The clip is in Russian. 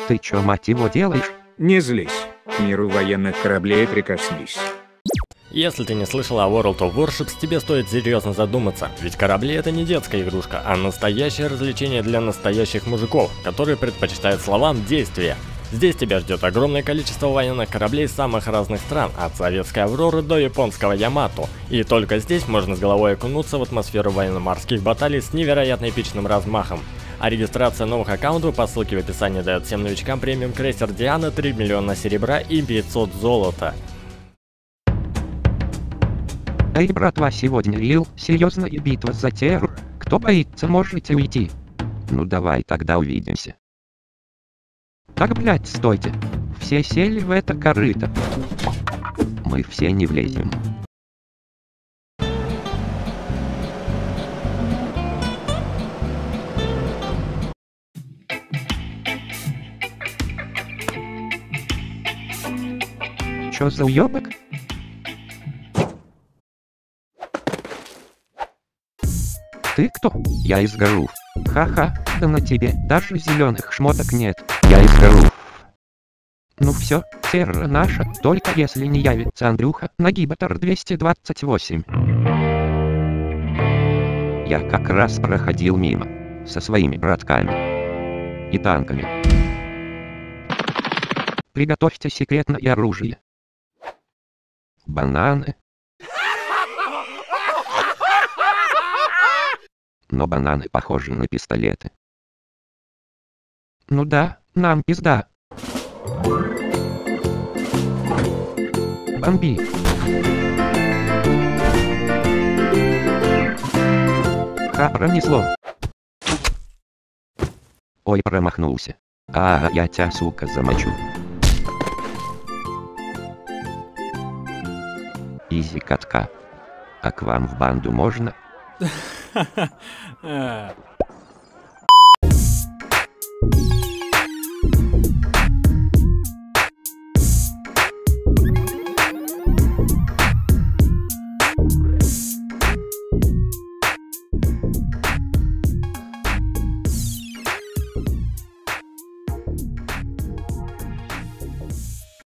Ты чё, мать его, делаешь? Не злись. К миру военных кораблей прикоснись. Если ты не слышал о World of Warships, тебе стоит серьезно задуматься, ведь корабли это не детская игрушка, а настоящее развлечение для настоящих мужиков, которые предпочитают словам действия. Здесь тебя ждет огромное количество военных кораблей самых разных стран, от советской Авроры до японского Ямато. И только здесь можно с головой окунуться в атмосферу военно-морских баталий с невероятно эпичным размахом. А регистрация новых аккаунтов по ссылке в описании дает всем новичкам премиум крейсер Диана, 3 миллиона серебра и 500 золота. Эй, братва, сегодня серьезная битва за Терру. Кто боится, можете уйти. Ну давай тогда увидимся. Так, блять, стойте. Все сели в это корыто. Мы все не влезем. Чё за уёбок? Ты кто? Я из Гару. Ха-ха, да на тебе даже зеленых шмоток нет. Я из Гару. Ну все, Терра наша, только если не явится Андрюха на Гибатор 228. Я как раз проходил мимо со своими братками и танками. Приготовьте секретное оружие. Бананы. Но бананы похожи на пистолеты. Ну да, нам пизда. Бомби. Ха, пронесло. Ой, промахнулся. Я тебя, сука, замочу. Изи катка. А к вам в банду можно?